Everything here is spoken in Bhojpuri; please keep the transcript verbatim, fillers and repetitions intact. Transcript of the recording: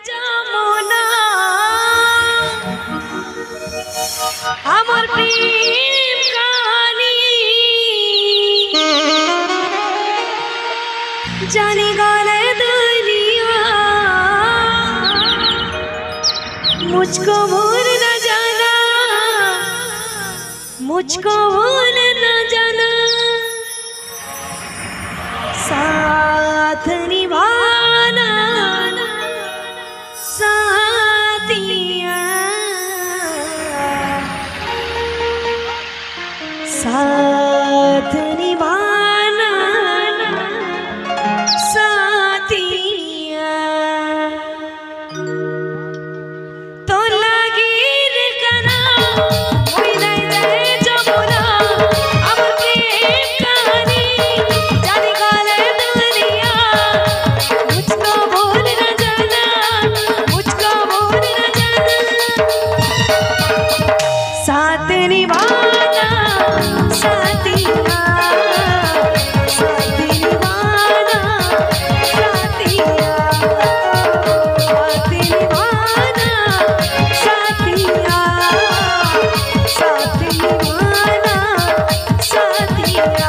যমুনা আমার প্রেম কানি জানি गले दुनिया मुझको भूल न जाना मुझको भूल न जाना साथ निभाना साथिया साथ निभाना साथिया तो लगी रे कना कोई नहीं जाए जमुना अमर प्रेम कहानी जाने गले दुनिया मुझको भूल न जाना मुझको भूल न जाना साथ निभाना साथिया साथ निभाना साथिया साथ निभाना साथिया साथ निभाना साथिया